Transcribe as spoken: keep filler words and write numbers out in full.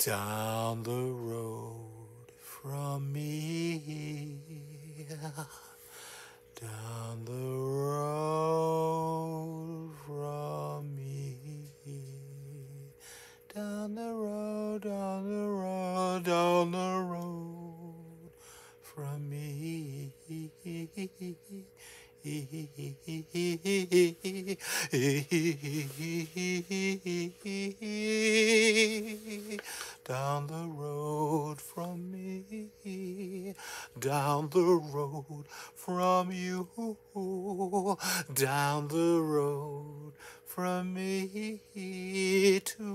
down the road from me, down the road from me, down the road, down the road, down the road from me. Down the road from me, down the road from you, down the road from me to